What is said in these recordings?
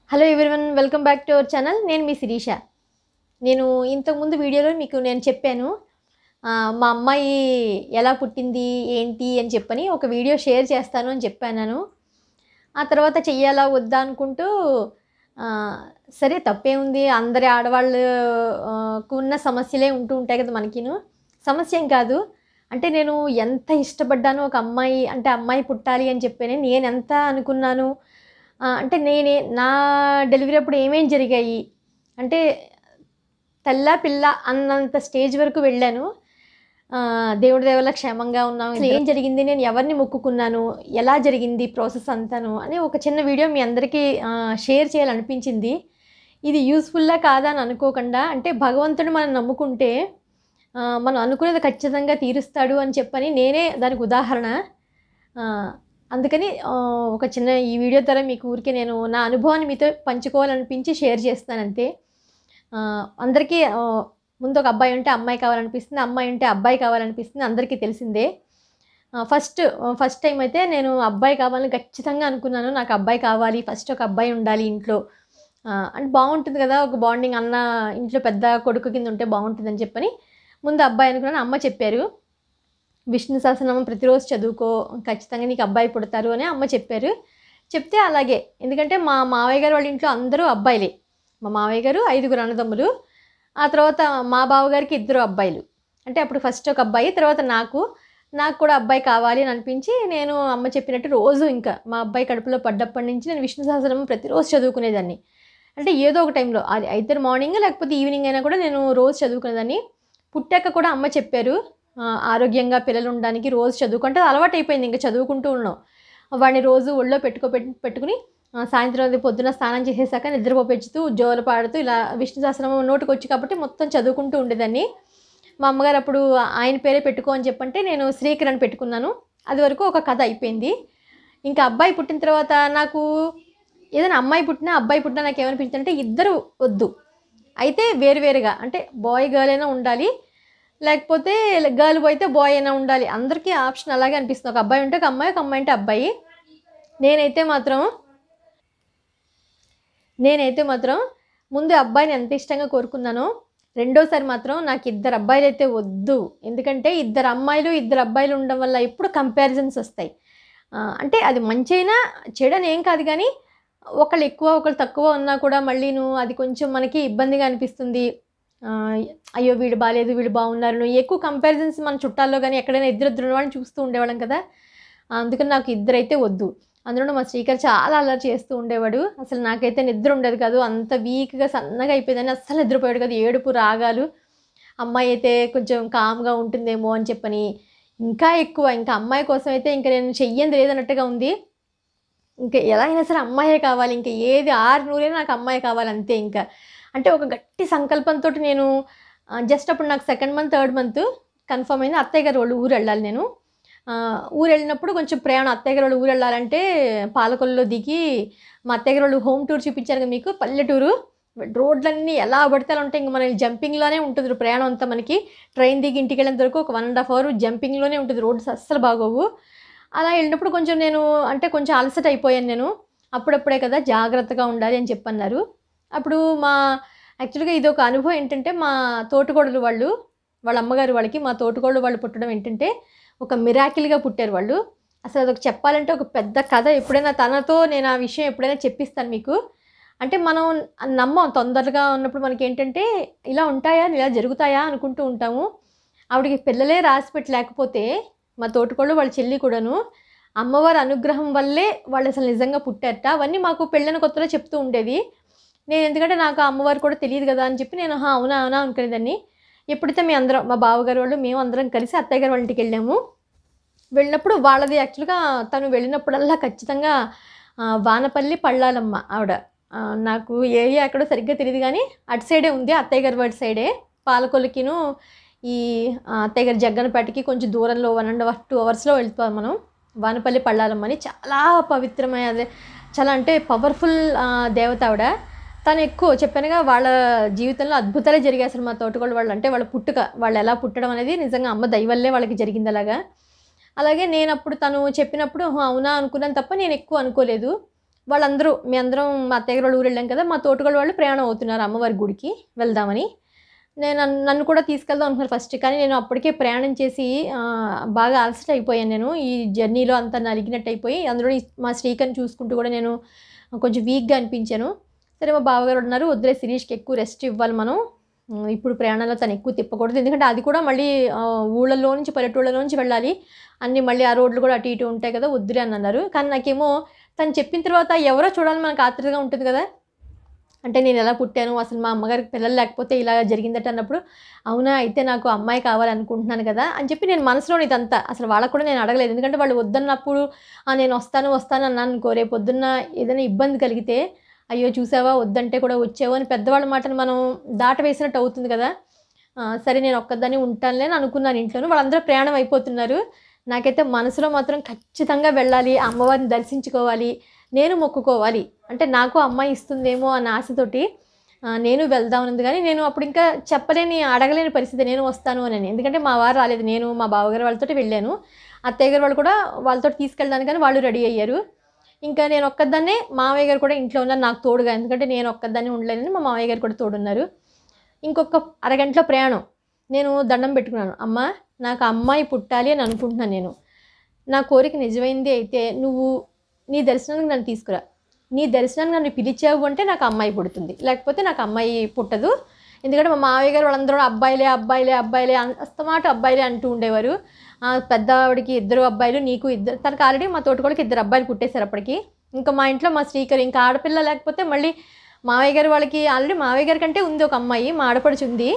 Hello everyone, welcome back to our channel. నేను మీ శిరీష. నేను ఇంతకుముందు వీడియోలో మీకు నేను చెప్పాను, మా అమ్మాయి ఎలా పుట్టింది ఏంటి అని చెప్పని ఒక వీడియో షేర్ చేస్తాను అని చెప్పాను. ఆ తర్వాత చెయ్యాలా వద్దా అనుకుంటూ సరే తప్పేముంది, అందరి ఆడవాళ్ళకు ఉన్న సమస్యలే ఉంటూ ఉంటాయి కదా మనకిను. సమస్య ఏం కాదు, అంటే నేను ఎంత ఇష్టపడ్డాను ఒక అమ్మాయి, అంటే అమ్మాయి పుట్టాలి అని చెప్పని నేను ఎంత అనుకున్నాను. అంటే నా డెలివరీ అప్పుడు ఏమేం జరిగాయి అంటే తల్లా పిల్ల అన్నంత స్టేజ్ వరకు వెళ్ళాను. దేవుడి దయవల క్షేమంగా ఉన్నాం. అసలు ఏం జరిగింది, నేను ఎవరిని మొక్కుకున్నాను, ఎలా జరిగింది ప్రాసెస్ అంతాను అని ఒక చిన్న వీడియో మీ అందరికీ షేర్ చేయాలనిపించింది. ఇది యూస్ఫుల్లా కాదా అని అనుకోకుండా, అంటే భగవంతుడు మనం నమ్ముకుంటే మనం అనుకునేది ఖచ్చితంగా తీరుస్తాడు అని చెప్పని నేనే దానికి ఉదాహరణ. అందుకని ఒక చిన్న ఈ వీడియో ద్వారా మీకు ఊరికే నేను నా అనుభవాన్ని మీతో పంచుకోవాలనిపించి షేర్ చేస్తానంతే. అందరికీ ముందు ఒక అబ్బాయి ఉంటే అమ్మాయి కావాలనిపిస్తుంది, అమ్మాయి ఉంటే అబ్బాయి కావాలనిపిస్తుంది, అందరికీ తెలిసిందే. ఫస్ట్ టైం అయితే నేను అబ్బాయి కావాలని ఖచ్చితంగా అనుకున్నాను. నాకు అబ్బాయి కావాలి, ఫస్ట్ ఒక అబ్బాయి ఉండాలి ఇంట్లో, అంటే బాగుంటుంది కదా, ఒక బాండింగ్, అన్న ఇంట్లో పెద్ద కొడుకు కింద ఉంటే బాగుంటుందని చెప్పని ముందు అబ్బాయి అనుకున్నాను. అమ్మ చెప్పారు, విష్ణు సహస్రనామం ప్రతిరోజు చదువుకో, ఖచ్చితంగా నీకు అబ్బాయి పుడతారు అని అమ్మ చెప్పారు. చెప్తే అలాగే, ఎందుకంటే మా మావయ్య గారు వాళ్ళ ఇంట్లో అందరూ అబ్బాయిలే. మా మావయ్య గారు 5 అన్నదమ్ములు, ఆ తర్వాత మా బావగారికి 2 అబ్బాయిలు. అంటే అప్పుడు ఫస్ట్ ఒక అబ్బాయి, తర్వాత నాకు కూడా అబ్బాయి కావాలి అని అనిపించి నేను అమ్మ చెప్పినట్టు రోజు ఇంకా మా అబ్బాయి కడుపులో పడ్డప్పటి నుంచి నేను విష్ణు సహస్రనామం ప్రతిరోజు చదువుకునేదాన్ని. అంటే ఏదో ఒక టైంలో, అది అయితే మార్నింగ్ లేకపోతే ఈవినింగ్ అయినా కూడా నేను రోజు చదువుకునేదాన్ని. పుట్టాక కూడా అమ్మ చెప్పారు, ఆరోగ్యంగా పిల్లలు ఉండడానికి రోజు చదువుకుంటే అలవాటు అయిపోయింది, ఇంకా చదువుకుంటూ ఉన్నాం. వాడిని రోజు ఒళ్ళో పెట్టుకుని సాయంత్రం అది పొద్దున స్నానం చేసేసాక నిద్రపోపెచ్చుతూ జోలు పాడుతూ ఇలా విష్ణు సహస్రనామం నోటికి వచ్చి కాబట్టి మొత్తం చదువుకుంటూ ఉండేదాన్ని. మా అమ్మగారు అప్పుడు ఆయన పేరే పెట్టుకో అని చెప్పంటే నేను శ్రీకిరణ్ పెట్టుకున్నాను. అది వరకు ఒక కథ అయిపోయింది. ఇంకా అబ్బాయి పుట్టిన తర్వాత నాకు ఏదైనా అమ్మాయి పుట్టినా అబ్బాయి పుట్టినా నాకు ఏమనిపించింది అంటే ఇద్దరు వద్దు, అయితే వేరువేరుగా, అంటే బాయ్ గర్ల్ అయినా ఉండాలి, లేకపోతే గర్ల్ అయితే బాయ్ అయినా ఉండాలి. అందరికీ ఆప్షన్ అలాగే అనిపిస్తుంది, ఒక అబ్బాయి ఉంటే ఒక అమ్మాయి, ఒక అమ్మాయి అంటే అబ్బాయి. నేనైతే మాత్రం ముందు అబ్బాయిని ఎంత ఇష్టంగా కోరుకున్నానో, రెండోసారి మాత్రం నాకు 2 అబ్బాయిలు అయితే వద్దు. ఎందుకంటే 2 అమ్మాయిలు 2 అబ్బాయిలు ఉండడం వల్ల ఎప్పుడు కంపారిజన్స్ వస్తాయి. అంటే అది మంచి అయినా చెడని ఏం కాదు, కానీ ఒకళ్ళు ఎక్కువ ఒకళ్ళు తక్కువ ఉన్నా కూడా మళ్ళీను అది కొంచెం మనకి ఇబ్బందిగా అనిపిస్తుంది. అయ్యో వీడు బాగాలేదు, వీడు బాగున్నారు, ఎక్కువ కంపారిజన్స్ మన చుట్టాల్లో కానీ ఎక్కడైనా ఇద్దరు వాళ్ళని చూస్తూ ఉండేవాళ్ళం కదా. అందుకని నాకు 2 అయితే వద్దు. అందులో మా శ్రీకర్ చాలా అల్లరి చేస్తూ ఉండేవాడు. అసలు నాకైతే నిద్ర ఉండేది కాదు, అంత వీక్గా సన్నగా అయిపోయిందని అస్సలు నిద్రపోయాడు కాదు, ఏడుపు రాగాలు. అమ్మాయి అయితే కొంచెం కామ్గా ఉంటుందేమో అని చెప్పని ఇంకా ఎక్కువ, ఇంకా అమ్మాయి కోసం అయితే ఇంకా నేను చెయ్యంది లేదన్నట్టుగా ఉంది. ఇంకా ఎలా అయినా సరే అమ్మాయే కావాలి, ఇంకా ఏది 6 నాకు అమ్మాయి కావాలి అంతే. ఇంకా అంటే ఒక గట్టి సంకల్పంతో నేను జస్ట్ అప్పుడు నాకు 2nd month 3rd month confirm అయింది. అత్తయ్య గారు వాళ్ళు ఊరు వెళ్ళాలి. నేను ఊరు వెళ్ళినప్పుడు కొంచెం ప్రయాణం, అత్తయ్య గారు వాళ్ళు ఊరు వెళ్ళాలంటే పాలకొల్లులో దిగి మా అత్తయ్య గారు వాళ్ళు హోమ్ టూర్ చూపించారు కదా మీకు, పల్లెటూరు, రోడ్లన్నీ ఎలా పడితే అలా ఉంటాయి. ఇంక మన జంపింగ్లోనే ఉంటుంది ప్రయాణం అంతా. మనకి ట్రైన్ దిగి ఇంటికి వెళ్ళేంత వరకు ఒక 1.5 అవర్ జంపింగ్లోనే ఉంటుంది, రోడ్స్ అస్సలు బాగోవు. అలా వెళ్ళినప్పుడు కొంచెం నేను అంటే కొంచెం అలసట అయిపోయాను. నేను అప్పుడప్పుడే కదా జాగ్రత్తగా ఉండాలి అని చెప్పన్నారు. అప్పుడు యాక్చువల్గా ఇది ఒక అనుభవం ఏంటంటే, మా తోటికోడలు వాళ్ళ అమ్మగారు వాళ్ళకి మా తోటికోడలు వాళ్ళు పుట్టడం ఏంటంటే ఒక మిరాకిల్గా పుట్టారు వాళ్ళు. అసలు అదొక చెప్పాలంటే ఒక పెద్ద కథ. ఎప్పుడైనా తనతో నేను ఆ విషయం ఎప్పుడైనా చెప్పిస్తాను మీకు. అంటే మనం నమ్మం, తొందరగా ఉన్నప్పుడు మనకి ఏంటంటే ఇలా ఉంటాయా, ఇలా జరుగుతాయా అనుకుంటూ ఉంటాము. ఆవిడకి పిల్లలే రాసి పెట్టలేకపోతే మా తోటికోళ్ళు వాళ్ళ చెల్లి కూడాను అమ్మవారి అనుగ్రహం వల్లే వాళ్ళు అసలు నిజంగా పుట్టారట. అవన్నీ మాకు పెళ్ళైన కొత్తలో చెప్తూ ఉండేది. నేను ఎందుకంటే నాకు అమ్మవారు కూడా తెలియదు కదా అని చెప్పి నేను అవునా అనుకునేదాన్ని. ఎప్పుడైతే మా బావగారు వాళ్ళు మేము అందరం కలిసి అత్తయ్య గారు వాళ్ళ ఇంటికి వెళ్ళాము. వెళ్ళినప్పుడు వాళ్ళది యాక్చువల్గా తను వెళ్ళినప్పుడల్లా ఖచ్చితంగా వానపల్లి పళ్ళాలమ్మ ఆవిడ, నాకు ఏరియా ఎక్కడో సరిగ్గా తెలియదు కానీ అటు సైడే ఉంది, అత్తయ్య గారి వాళ్ళ సైడే. పాలకొల్లుకిను ఈ అత్తయ్య గారి జగ్గనపేటకి కొంచెం దూరంలో 1.5 2 అవర్స్లో వెళ్తాం మనం. వానపల్లి పళ్ళాలమ్మని చాలా పవిత్రమైన, అదే చాలా అంటే పవర్ఫుల్ దేవత ఆవిడ. తను ఎక్కువ చెప్పానుగా వాళ్ళ జీవితంలో అద్భుతాలే జరిగాయి. అసలు మా తోటకోళ్ళు వాళ్ళు అంటే వాళ్ళ పుట్టుక, వాళ్ళు ఎలా పుట్టడం అనేది నిజంగా అమ్మ దయవల్లే వాళ్ళకి జరిగింది అలాగా. అలాగే నేను అప్పుడు తను చెప్పినప్పుడు అవునా అనుకున్నాను తప్ప నేను ఎక్కువ అనుకోలేదు. వాళ్ళందరూ మేమందరం మా అత్తయ్య గారి వాళ్ళ ఊరు వెళ్ళాం కదా, మా తోటగోళ్ళ వాళ్ళు ప్రయాణం అవుతున్నారు అమ్మవారి గుడికి వెళ్దామని. నన్ను కూడా తీసుకెళ్దాం అనుకున్నారు ఫస్ట్. కానీ నేను అప్పటికే ప్రయాణం చేసి బాగా అలసట అయిపోయాను నేను. ఈ జర్నీలో అంతా నలిగినట్టు అయిపోయి, అందులో మా శ్రీకర్ని చూసుకుంటూ కూడా నేను కొంచెం వీక్గా అనిపించాను. సరే మా బావగారు ఉన్నారు, వద్దులే శిరీష్కి ఎక్కువ రెస్ట్ ఇవ్వాలి మనం, ఇప్పుడు ప్రయాణంలో తను ఎక్కువ తిప్పకూడదు, ఎందుకంటే అది కూడా మళ్ళీ ఊళ్ళలో నుంచి పల్లెటూళ్ళలో నుంచి వెళ్ళాలి, అన్నీ మళ్ళీ ఆ రోడ్లు కూడా అటు ఇటు ఉంటాయి కదా, వద్దులే అని అన్నారు. కానీ నాకేమో తను చెప్పిన తర్వాత ఎవరో చూడాలని మనకు ఆత్రుతగా ఉంటుంది కదా. అంటే నేను ఎలా పుట్టాను, అసలు మా అమ్మగారికి పిల్లలు లేకపోతే ఇలా జరిగిందట అన్నప్పుడు, అవునా అయితే నాకు అమ్మాయి కావాలనుకుంటున్నాను కదా అని చెప్పి నేను మనసులోని ఇదంతా అసలు వాళ్ళకు కూడా నేను అడగలేదు. ఎందుకంటే వాళ్ళు వద్దన్నప్పుడు నేను వస్తాను అన్నాను అనుకో, రేపు పొద్దున్న ఏదైనా ఇబ్బంది కలిగితే, అయ్యో చూసావా వద్దంటే కూడా వచ్చావు అని పెద్దవాళ్ళ మాటను మనం దాట వేసినట్టు అవుతుంది కదా. సరే నేను ఒక్కదాన్ని ఉంటానులే అని అనుకున్నాను ఇంట్లోనూ. వాళ్ళందరూ ప్రయాణం అయిపోతున్నారు. నాకైతే మనసులో మాత్రం ఖచ్చితంగా వెళ్ళాలి, అమ్మవారిని దర్శించుకోవాలి, నేను మొక్కుకోవాలి, అంటే నాకు అమ్మాయి ఇస్తుందేమో అన్న ఆశతోటి నేను వెళ్దామన్నది. కానీ నేను అప్పుడు ఇంకా అడగలేని పరిస్థితి, నేను వస్తాను అని. ఎందుకంటే మా వారు రాలేదు, నేను మా బావగారు వాళ్ళతో వెళ్ళాను. అత్తయ్య గారు వాళ్ళు కూడా వాళ్ళతో తీసుకెళ్ళడానికి కానీ వాళ్ళు రెడీ అయ్యారు. ఇంకా నేను ఒక్కదాన్నే, మామయ్య గారు కూడా ఇంట్లో ఉన్నారు నాకు తోడుగా, ఎందుకంటే నేను ఒక్కదాన్ని ఉండలేనని మా మామయ్య గారు కూడా తోడున్నారు. ఇంకొక అరగంటలో ప్రయాణం. నేను దండం పెట్టుకున్నాను, అమ్మ నాకు అమ్మాయి పుట్టాలి అని అనుకుంటున్నాను నేను, నా కోరిక నిజమైంది అయితే నువ్వు నీ దర్శనానికి నన్ను తీసుకురా, నీ దర్శనానికి నన్ను పిలిచావు అంటే నాకు అమ్మాయి పుడుతుంది, లేకపోతే నాకు అమ్మాయి పుట్టదు. ఎందుకంటే మా మావయ్య గారు వాళ్ళందరూ అబ్బాయిలే అబ్బాయిలే అబ్బాయిలే అస్తమాట అబ్బాయిలే అంటూ ఉండేవారు. పెద్దవాడికి 2 అబ్బాయిలు, నీకు 2, తనకు ఆల్రెడీ మా తోటకోళ్ళకి 2 అబ్బాయిలు పుట్టేశారు అప్పటికి. ఇంకా మా ఇంట్లో మా శ్రీకర్ ఇంకా ఆడపిల్ల లేకపోతే మళ్ళీ మావయ్య గారు వాళ్ళకి ఆల్రెడీ మావయ్య గారి కంటే ఉంది ఒక అమ్మాయి, మా ఆడపడుచు ఉంది,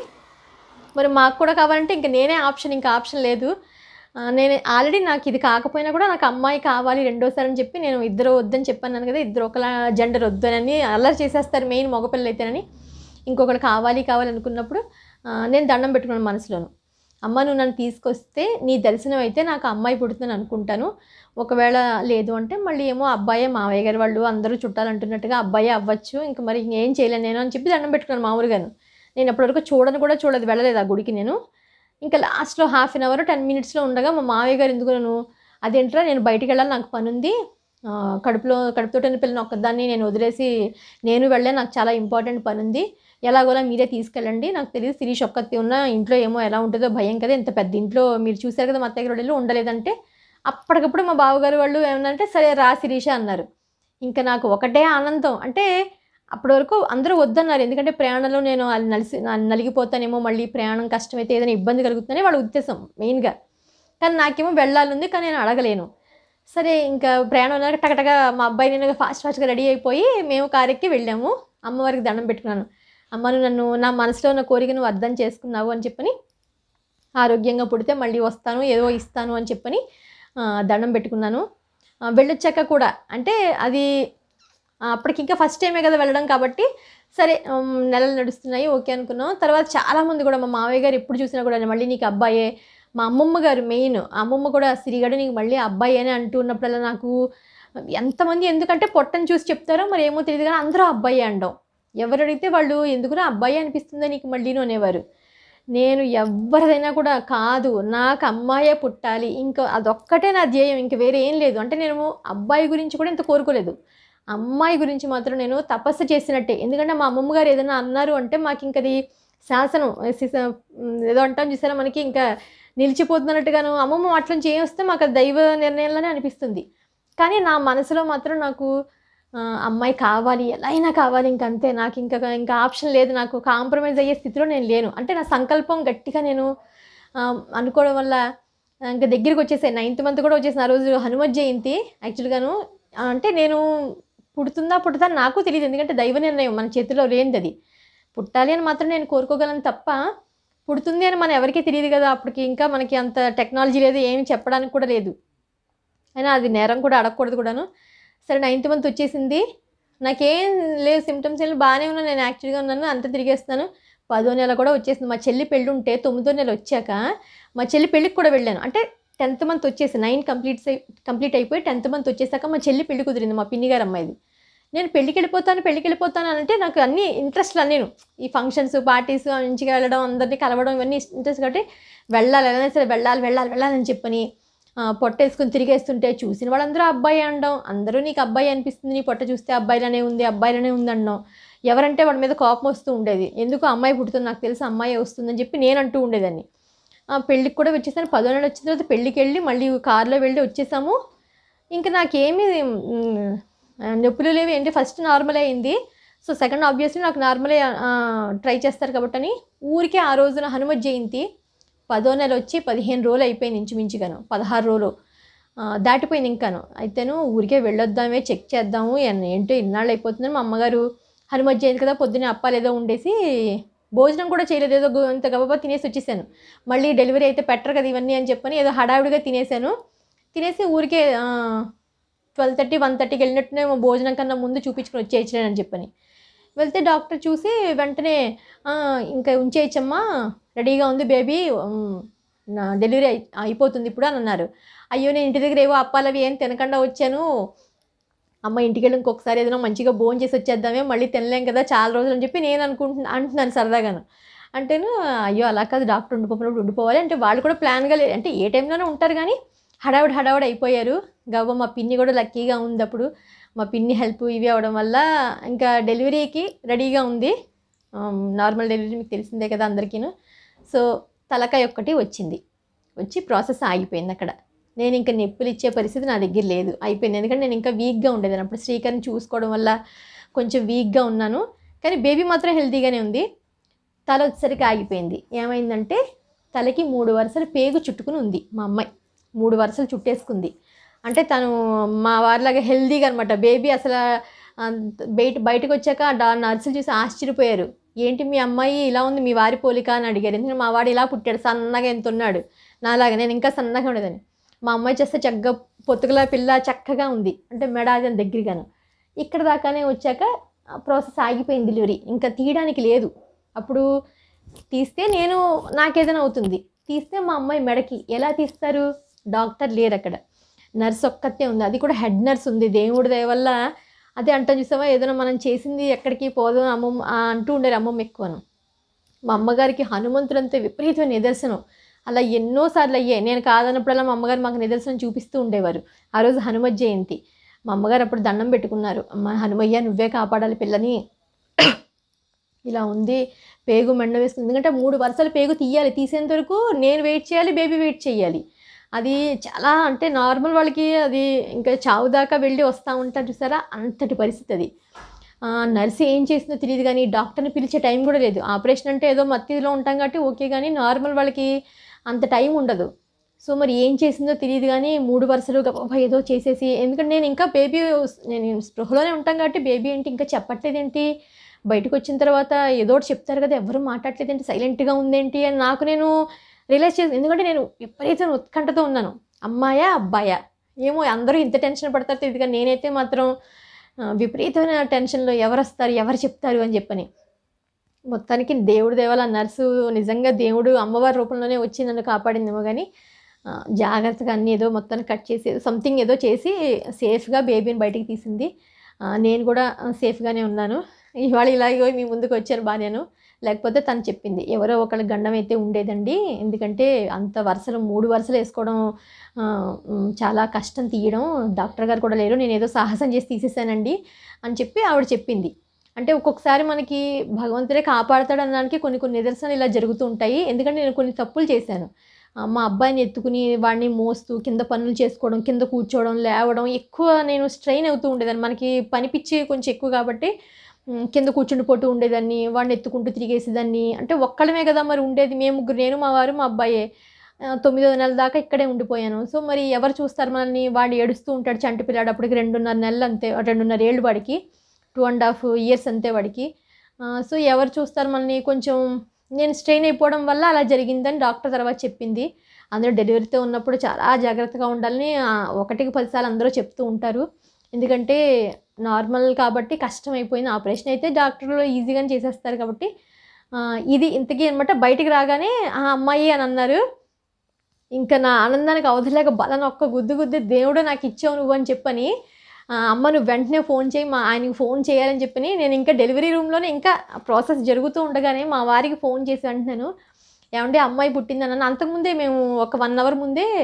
మరి మాకు కూడా కావాలంటే ఇంకా నేనే ఆప్షన్, ఇంకా ఆప్షన్ లేదు. నేను ఆల్రెడీ నాకు ఇది కాకపోయినా కూడా నాకు అమ్మాయి కావాలి రెండోసారి అని చెప్పి నేను 2 వద్దని చెప్పాను కదా, 2 ఒకలా జెండర్ వద్దని అల్లరి చేసేస్తారు మెయిన్ మగపిల్లలు అయితేనని. ఇంకొకటి కావాలి అనుకున్నప్పుడు నేను దండం పెట్టుకున్నాను మనసులోను, అమ్మ నువ్వు నన్ను తీసుకొస్తే నీ దర్శనం అయితే నాకు అమ్మాయి పుడుతుందని అనుకుంటాను, ఒకవేళ లేదు అంటే మళ్ళీ ఏమో అబ్బాయే, మావయ్య గారు వాళ్ళు అందరూ చుట్టాలు అంటున్నట్టుగా అబ్బాయే అవ్వచ్చు, ఇంకా మరి ఇంకేం చేయలేను నేను అని చెప్పి దండం పెట్టుకున్నాను మామూలుగాను. నేను అప్పటివరకు చూడలేదు, వెళ్ళలేదు ఆ గుడికి నేను. ఇంకా లాస్ట్లో 1/2 అవర్ 10 మినిట్స్లో ఉండగా మా మావయ్య గారు ఎందుకు నన్ను, అదేంట్రా నేను బయటికి వెళ్ళాలి, నాకు పని ఉంది, కడుపుతోటని పిల్లని ఒక్కదాన్ని నేను వదిలేసి నేను వెళ్ళాను, నాకు చాలా ఇంపార్టెంట్ పని ఉంది, ఎలాగోలా మీరే తీసుకెళ్ళండి, నాకు తెలియదు శిరీష్ ఒక్కతే ఉన్న ఇంట్లో ఏమో ఎలా ఉంటుందో భయం కదా, ఇంత పెద్ద ఇంట్లో మీరు చూశారు కదా మా అత్తయ్య గారు వాళ్ళు ఉండలేదంటే, అప్పటికప్పుడు మా బావగారు వాళ్ళు ఏమన్నంటే సరే రా శిరీష అన్నారు. ఇంకా నాకు ఒకటే ఆనందం. అంటే అప్పటి వరకు అందరూ వద్దన్నారు, ఎందుకంటే ప్రయాణంలో నేను నలిగిపోతానేమో, మళ్ళీ ప్రయాణం కష్టమైతే ఏదైనా ఇబ్బంది కలుగుతుందని వాళ్ళ ఉద్దేశం మెయిన్గా. కానీ నాకేమో వెళ్ళాలని, కానీ నేను అడగలేను. సరే ఇంకా ప్రయాణం టకటగా మా అబ్బాయి నేను ఫాస్ట్గా రెడీ అయిపోయి మేము కారెక్కి వెళ్ళాము. అమ్మవారికి దండం పెట్టుకున్నాను, అమ్మ నువ్వు నన్ను నా మనసులో ఉన్న కోరిక నువ్వు అర్థం చేసుకున్నావు అని చెప్పని, ఆరోగ్యంగా పుడితే మళ్ళీ వస్తాను ఏదో ఇస్తాను అని చెప్పని దండం పెట్టుకున్నాను. వెళ్ళొచ్చాక కూడా అంటే అది అప్పటికి ఇంకా ఫస్ట్ టైమే కదా వెళ్ళడం కాబట్టి సరే నెలలు నడుస్తున్నాయి ఓకే అనుకున్నాం. తర్వాత చాలామంది కూడా మా మావయ్య గారు ఎప్పుడు చూసినా కూడా మళ్ళీ నీకు అబ్బాయే, మా అమ్మమ్మ గారు మెయిన్ అమ్మమ్మ కూడా సిరిగడు నీకు మళ్ళీ అబ్బాయి అని అంటూ ఉన్నప్పుడల్లా నాకు ఎంతమంది ఎందుకంటే పొట్టని చూసి చెప్తారో మరి ఏమో తెలియదు కానీ అందరూ అబ్బాయి అనడం, ఎవరు అడిగితే వాళ్ళు ఎందుకురా అబ్బాయి అనిపిస్తుందో నీకు మళ్ళీను అనేవారు. నేను ఎవరిదైనా కూడా కాదు నాకు అమ్మాయే పుట్టాలి, ఇంకా అదొక్కటే నా ధ్యేయం, ఇంక వేరే ఏం లేదు. అంటే నేను అబ్బాయి గురించి కూడా ఇంత కోరుకోలేదు, అమ్మాయి గురించి మాత్రం నేను తపస్సు చేసినట్టే. ఎందుకంటే మా అమ్మమ్మ గారు ఏదైనా అన్నారు అంటే మాకు ఇంకది శాసనం ఏదో అంటాం చూసారా మనకి ఇంకా నిలిచిపోతున్నట్టుగాను, అమ్మమ్మ అట్ల నుంచి ఏం వస్తే మాకు అది దైవ నిర్ణయంలోనే అనిపిస్తుంది. కానీ నా మనసులో మాత్రం నాకు అమ్మాయి కావాలి, ఎలా అయినా కావాలి, ఇంకంతే, నాకు ఇంకా ఆప్షన్ లేదు, నాకు కాంప్రమైజ్ అయ్యే స్థితిలో నేను లేను. అంటే నా సంకల్పం గట్టిగా నేను అనుకోవడం వల్ల ఇంకా దగ్గరికి వచ్చేసాయి. 9th మంత్ కూడా వచ్చేసిన ఆ రోజు హనుమత్ జయంతి యాక్చువల్గాను. అంటే నేను పుడుతుందా పుడతా నాకు తెలియదు, ఎందుకంటే దైవ నిర్ణయం మన చేతిలో లేనిది, అది పుట్టాలి అని మాత్రం నేను కోరుకోగలను తప్ప పుడుతుంది అని మనం ఎవరికీ తెలియదు కదా. అప్పటికి ఇంకా మనకి అంత టెక్నాలజీ లేదు, ఏమి చెప్పడానికి కూడా లేదు, అయినా అది నేరం కూడా అడగకూడదు కూడాను. సరే 9th మంత్ వచ్చేసింది, నాకేం లేదు సిమ్టమ్స్ ఏం బాగానే ఉన్నాను, నేను యాక్చువల్గా ఉన్నాను, అంత తిరిగేస్తున్నాను. 10వ నెల కూడా వచ్చేసింది. మా చెల్లి పెళ్ళి ఉంటే 9వ నెల వచ్చాక మా చెల్లి పెళ్ళికి కూడా వెళ్ళాను. అంటే 10th మంత్ వచ్చేసి 9 కంప్లీట్ అయిపోయి 10th మంత్ వచ్చేసాక మా చెల్లి పెళ్లి కుదిరింది, మా పిన్ని గారు అమ్మాయిది. నేను పెళ్ళికి వెళ్ళిపోతాను అంటే నాకు అన్ని ఇంట్రెస్ట్లు అన్నీను, ఈ ఫంక్షన్స్ పార్టీస్ మంచిగా వెళ్ళడం అందరినీ కలవడం ఇవన్నీ ఇంట్రెస్ట్ కాబట్టి వెళ్ళాలి, ఎలా సరే వెళ్ళాలని చెప్పని పొట్టేసుకుని తిరిగేస్తుంటే చూసిన వాళ్ళందరూ అబ్బాయి అనడం, అందరూ నీకు అబ్బాయి అనిపిస్తుంది, నీ పొట్ట చూస్తే అబ్బాయిలనే ఉంది, అబ్బాయిలనే ఉంది అనడం. ఎవరంటే వాడి మీద కోపం వస్తూ ఉండేది. ఎందుకు అమ్మాయి పుడుతుంది, నాకు తెలుసు అమ్మాయి వస్తుందని చెప్పి నేను అంటూ ఉండేదాన్ని. పెళ్ళికి కూడా వచ్చేసాను. 10వ నెల వచ్చిన తర్వాత పెళ్ళికి వెళ్ళి మళ్ళీ కారులో వెళ్ళి వచ్చేసాము. ఇంకా నాకేమీ నొప్పులు లేవు. ఏంటి ఫస్ట్ నార్మల్ అయింది. సో సెకండ్ ఆబ్వియస్లీ నాకు నార్మలే ట్రై చేస్తారు కాబట్టి అని ఊరికే ఆ రోజున హనుమ జయంతి 10వ నెల వచ్చి 15 రోజులు అయిపోయింది ఇంచుమించుగాను, 16 రోజులు దాటిపోయింది ఇంకాను. అయితేను ఊరికే వెళ్ళొద్దామే, చెక్ చేద్దాము ఏంటో ఇన్నాళ్ళు అయిపోతుందని మా అమ్మగారు హనుమ జయంతి కదా పొద్దున్నే అప్పాలు ఏదో ఉండేసి భోజనం కూడా చేయలేదు, ఏదో ఇంత గబగబా తినేసి వచ్చేసాను. మళ్ళీ డెలివరీ అయితే పెట్టరు కదా ఇవన్నీ అని చెప్పని ఏదో హడావిడిగా తినేసాను. తినేసి ఊరికే 12:30, 1:30కి వెళ్ళినట్టునే భోజనం కన్నా ముందు చూపించుకుని వచ్చేయచ్చులేనని చెప్పని వెళ్తే డాక్టర్ చూసి వెంటనే ఇంకా ఉంచేయచ్చమ్మా, రెడీగా ఉంది బేబీ, నా డెలివరీ అయిపోతుంది ఇప్పుడు అని అన్నారు. అయ్యో నేను ఇంటి దగ్గర ఏవో అప్పాలు అవి ఏం తినకుండా వచ్చాను, అమ్మ ఇంటికి వెళ్ళి ఇంకొకసారి ఏదైనా మంచిగా భోజనం చేసి వచ్చేద్దామే, మళ్ళీ తినలేం కదా చాలా రోజులు అని చెప్పి నేను అంటున్నాను సరదాగాను. అంటేను అయ్యో అలా కాదు, డాక్టర్ ఉండిపోవాలి అంటే వాళ్ళు కూడా ప్లాన్గా లేదు, అంటే ఏ టైంలోనే ఉంటారు కానీ హడావుడి అయిపోయారు. గవ్వ మా పిన్ని కూడా లక్కీగా ఉంది అప్పుడు, మా పిన్ని హెల్ప్ ఇవి అవ్వడం వల్ల ఇంకా డెలివరీకి రెడీగా ఉంది. నార్మల్ డెలివరీ మీకు తెలిసిందే కదా అందరికీను. సో తలకాయ ఒక్కటి వచ్చి ప్రాసెస్ ఆగిపోయింది అక్కడ. నేను ఇంకా నొప్పులు ఇచ్చే పరిస్థితి నా దగ్గర లేదు, అయిపోయింది. ఎందుకంటే నేను ఇంకా వీక్గా ఉండేదాన్ని అప్పుడు, శ్రీకర్ని చూసుకోవడం వల్ల కొంచెం వీక్గా ఉన్నాను. కానీ బేబీ మాత్రం హెల్తీగానే ఉంది. తల వచ్చేసరికి ఆగిపోయింది. ఏమైందంటే తలకి 3 వరుసలు పేగు చుట్టుకుని ఉంది మా అమ్మాయి, 3 వరుసలు చుట్టేసుకుంది. అంటే తను మా వారిలాగా హెల్తీగా అనమాట. బేబీ అసలు బయటకు వచ్చాక నర్సులు చూసి ఆశ్చర్యపోయారు, ఏంటి మీ అమ్మాయి ఇలా ఉంది, మీ వారి పోలిక అని అడిగారు. ఎందుకంటే మా వాడు ఇలా పుట్టాడు, సన్నగా ఎంత ఉన్నాడు నాలాగా, నేను ఇంకా సన్నగా ఉండేదని. మా అమ్మాయి చేస్తే చక్కగా పొత్తుకల పిల్ల చక్కగా ఉంది, అంటే మెడ అది దగ్గరగాను. ఇక్కడ దాకానే వచ్చాక ప్రాసెస్ ఆగిపోయింది డెలివరీ, ఇంకా తీయడానికి లేదు. అప్పుడు తీస్తే నాకేదైనా అవుతుంది, తీస్తే మా అమ్మాయి మెడకి ఎలా తీస్తారు, డాక్టర్ లేరు అక్కడ, నర్స్ ఒక్కతే ఉంది, అది కూడా హెడ్ నర్స్ ఉంది. దేవుడి దయవల్ల అదే అంటాం చూసావా, ఏదైనా మనం చేసింది ఎక్కడికి పోదు అమ్మమ్మ అంటూ ఉండేది అమ్మమ్మ ఎక్కువను. మా అమ్మగారికి హనుమంతుడంతే విపరీతమైన నిదర్శనం. అలా ఎన్నోసార్లు అయ్యాయి. నేను కాదన్నప్పుడల్లా మా అమ్మగారు మాకు నిదర్శనం చూపిస్తూ ఉండేవారు. ఆ రోజు హనుమ జయంతి, మా అమ్మగారు అప్పుడు దండం పెట్టుకున్నారు, అమ్మ హనుమయ్య నువ్వే కాపాడాలి పిల్లని, ఇలా ఉంది పేగు మెండ వేస్తుంది. ఎందుకంటే 3 వరుసలు పేగు తీయాలి, తీసేంత వరకు నేను వెయిట్ చేయాలి, బేబీ వెయిట్ చేయాలి. అది చాలా అంటే నార్మల్ వాళ్ళకి అది ఇంకా చావు దాకా వెళ్ళి వస్తూ ఉంటారు చూసారా, అంతటి పరిస్థితి అది. నర్సు ఏం చేసిందో తెలియదు కానీ డాక్టర్ని పిలిచే టైం కూడా లేదు. ఆపరేషన్ అంటే ఏదో మత్తిలో ఉంటాం కాబట్టి ఓకే, కానీ నార్మల్ వాళ్ళకి అంత టైం ఉండదు. సో మరి ఏం చేసిందో తెలియదు కానీ 3 వరుసలు ఏదో చేసేసి, ఎందుకంటే నేను ఇంకా నేను స్పృహలోనే ఉంటాం కాబట్టి బేబీ ఏంటి ఇంకా చెప్పట్లేదు ఏంటి, బయటకు వచ్చిన తర్వాత ఏదో ఒకటి చెప్తారు కదా, ఎవరు మాట్లాడలేదు ఏంటి, సైలెంట్గా ఉందేంటి అని నాకు నేను రియలైజ్ చేసి, ఎందుకంటే నేను విపరీతం ఉత్కంఠతో ఉన్నాను, అమ్మాయా అబ్బాయా ఏమో అందరూ ఇంత టెన్షన్ పడతారు తెలియదు కానీ నేనైతే మాత్రం విపరీతమైన టెన్షన్లో ఎవరు వస్తారు ఎవరు చెప్తారు అని చెప్పని. మొత్తానికి దేవుడి దేవాల నర్సు నిజంగా దేవుడు అమ్మవారి రూపంలోనే వచ్చి నన్ను కాపాడిందేమో కానీ జాగ్రత్తగా అన్నీ ఏదో మొత్తాన్ని కట్ చేసి సంథింగ్ ఏదో చేసి సేఫ్గా బేబీని బయటికి తీసింది. నేను కూడా సేఫ్గానే ఉన్నాను. ఇవాళ ఇలాగో మీ ముందుకు వచ్చాను బాగానేను, లేకపోతే తను చెప్పింది ఎవరో ఒకళ్ళ గండం అయితే ఉండేదండి, ఎందుకంటే అంత 3 వరుసలు వేసుకోవడం చాలా కష్టం తీయడం, డాక్టర్ గారు కూడా లేరు, నేను ఏదో సాహసం చేసి తీసేసానండి అని చెప్పి ఆవిడ చెప్పింది. అంటే ఒక్కొక్కసారి మనకి భగవంతుడే కాపాడతాడు అనడానికి కొన్ని నిదర్శనాలు ఇలా జరుగుతూ ఉంటాయి. ఎందుకంటే నేను కొన్ని తప్పులు చేశాను. మా అబ్బాయిని ఎత్తుకుని వాడిని మోస్తూ కింద పనులు చేసుకోవడం, కింద కూర్చోవడం, లేవడం ఎక్కువ నేను స్ట్రెయిన్ అవుతూ ఉండేదాన్ని. మనకి పని పిచ్చి కొంచెం ఎక్కువ కాబట్టి కింద కూర్చుండిపోతూ ఉండేదాన్ని, వాడిని ఎత్తుకుంటూ తిరిగేసేదాన్ని. అంటే ఒక్కడమే కదా మరి ఉండేది, మేము ముగ్గురు, నేను మా వారు మా అబ్బాయే. 9వ నెల దాకా ఇక్కడే ఉండిపోయాను. సో మరి ఎవరు చూస్తారు మనల్ని, వాడు ఏడుస్తూ ఉంటాడు చంటి పిల్లాడు, అప్పటికి 2.5 నెలలు అంతే, 2.5 ఏళ్ళు వాడికి, 2.5 ఇయర్స్ అంతే వాడికి. సో ఎవరు చూస్తారు మనల్ని, కొంచెం నేను స్ట్రెయిన్ అయిపోవడం వల్ల అలా జరిగిందని డాక్టర్ తర్వాత చెప్పింది. అందరూ డెలివరీతో ఉన్నప్పుడు చాలా జాగ్రత్తగా ఉండాలని 1కి 10 సార్లు అందరూ చెప్తూ ఉంటారు. ఎందుకంటే నార్మల్ కాబట్టి కష్టమైపోయింది, ఆపరేషన్ అయితే డాక్టర్లు ఈజీగానే చేసేస్తారు కాబట్టి. ఇది ఇంతకీ అనమాట. బయటికి రాగానే అమ్మాయి అని అన్నారు. ఇంకా నా ఆనందానికి అవధలేక బలం ఒక్క గుద్దు దేవుడు నాకు ఇచ్చావు నువ్వు అని చెప్పని, అమ్మ నువ్వు వెంటనే ఫోన్ చేయి, ఆయనకి ఫోన్ చేయాలని చెప్పని నేను ఇంకా డెలివరీ రూమ్లోనే ఇంకా ప్రాసెస్ జరుగుతూ ఉండగానే మా వారికి ఫోన్ చేసి అంటున్నాను, ఏమంటే అమ్మాయి పుట్టిందని అన్న. అంతకుముందే మేము ఒక 1 అవర్ ముందే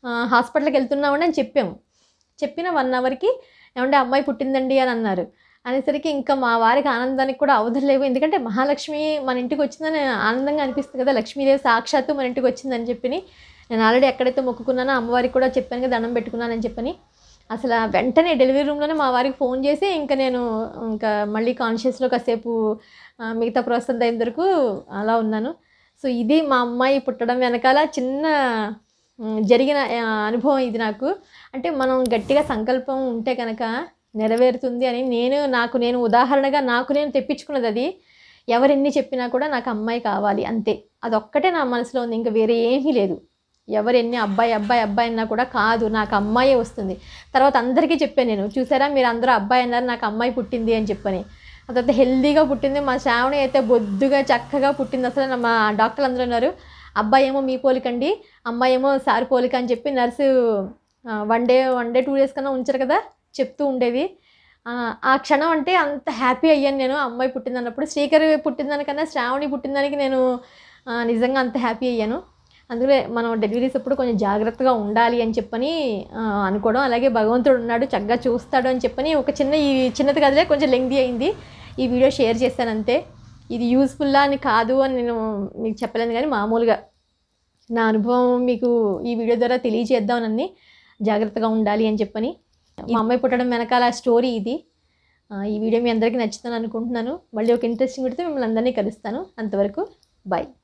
హాస్పిటల్కి వెళ్తున్నామని అని చెప్పిన 1 అవర్కి ఏమంటే అమ్మాయి పుట్టిందండి అని అన్నారు. అనేసరికి ఇంకా మా వారికి ఆనందానికి కూడా అవధులు లేవు. ఎందుకంటే మహాలక్ష్మి మన ఇంటికి వచ్చిందని ఆనందంగా అనిపిస్తుంది కదా, లక్ష్మీదేవి సాక్షాత్తు మన ఇంటికి వచ్చిందని చెప్పి నేను ఆల్రెడీ ఎక్కడైతే మొక్కుకున్నానో అమ్మవారికి కూడా చెప్పాను కదా, దండం పెట్టుకున్నానని చెప్పని. అసలు వెంటనే డెలివరీ రూమ్లోనే మా వారికి ఫోన్ చేసి నేను మళ్ళీ కాన్షియస్లో కాసేపు మిగతా ప్రాసెస్ అంతా అయిన వరకు అలా ఉన్నాను. సో ఇది మా అమ్మాయి పుట్టడం వెనకాల చిన్న జరిగిన అనుభవం ఇది నాకు. అంటే మనం గట్టిగా సంకల్పం ఉంటే కనుక నెరవేరుతుంది అని నేను ఉదాహరణగా నేను తెప్పించుకున్నది అది. ఎవరెన్ని చెప్పినా కూడా నాకు అమ్మాయి కావాలి అంతే, అదొక్కటే నా మనసులో ఉంది, ఇంకా వేరే ఏమీ లేదు. ఎవరెన్ని అబ్బాయి అన్నా కూడా కాదు, నాకు అమ్మాయే వస్తుంది. తర్వాత అందరికీ చెప్పాను నేను, చూసారా మీరు అందరూ అబ్బాయి అన్నారు, నాకు అమ్మాయి పుట్టింది అని చెప్పని. ఆ తర్వాత హెల్దీగా పుట్టింది. మా శ్రావణి అయితే బొద్దుగా చక్కగా పుట్టింది. అసలు మా డాక్టర్లు అందరూ ఉన్నారు, అబ్బాయి ఏమో మీ పోలికండి, అమ్మాయి ఏమో సార్ పోలిక అని చెప్పి నర్సు 1 డే 2 డేస్ కన్నా ఉంచారు కదా చెప్తూ ఉండేది. ఆ క్షణం అంటే అంత హ్యాపీ అయ్యాను నేను అమ్మాయి పుట్టిందన్నప్పుడు. శ్రీకర్ పుట్టిందానికన్నా శ్రావణి పుట్టిందానికి నేను నిజంగా అంత హ్యాపీ అయ్యాను. అందులో మనం డెలివరీస్ అప్పుడు కొంచెం జాగ్రత్తగా ఉండాలి అని చెప్పని అనుకోవడం, అలాగే భగవంతుడు ఉన్నాడు చక్కగా చూస్తాడు అని చెప్పని ఒక చిన్నది కదలే, కొంచెం లెంగ్తీ అయింది, ఈ వీడియో షేర్ చేశాను అంతే. ఇది యూస్ఫుల్లా అని కాదు అని నేను మీకు చెప్పలేను, కానీ మామూలుగా నా అనుభవం మీకు ఈ వీడియో ద్వారా తెలియజేద్దామని, జాగ్రత్తగా ఉండాలి అని చెప్పని. మా అమ్మాయి పుట్టడం వెనకాల స్టోరీ ఇది. ఈ వీడియో మీ అందరికీ నచ్చుతుందని అనుకుంటున్నాను. మళ్ళీ ఒక ఇంట్రెస్టింగ్ వీడియోతో మిమ్మల్ని అందరినీ కలుస్తాను. అంతవరకు బాయ్.